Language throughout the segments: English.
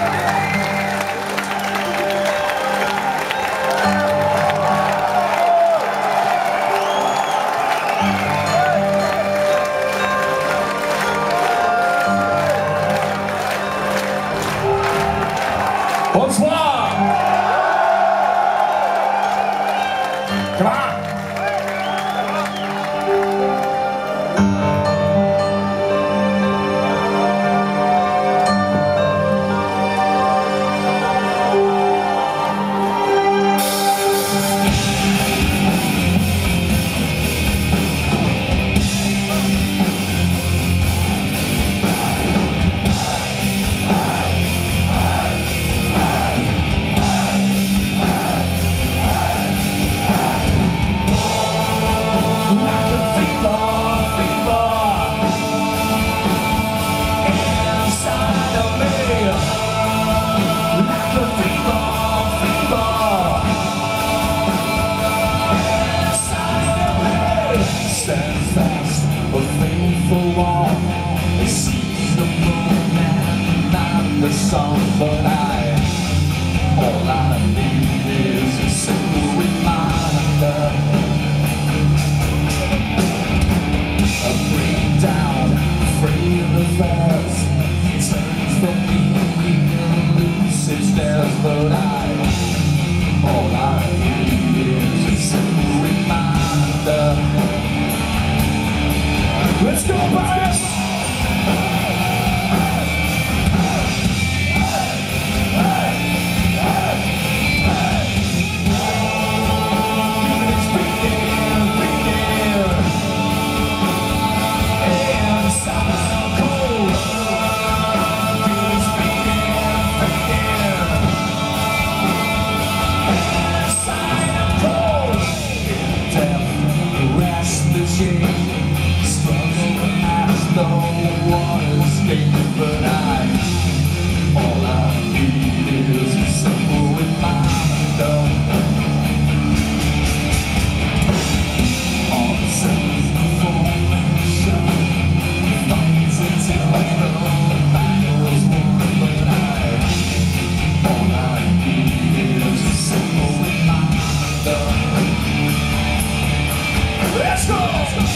Bonsoir. Come on. The song, but all I need is a simple reminder. I break down, afraid of the facts, turns from me and loses theirs, but all I need is a simple reminder. Let's go, boys! All I need is a simple reminder. All the sense of formation fights until the battle's won, but all I need is a simple reminder. Let's go!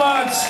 much.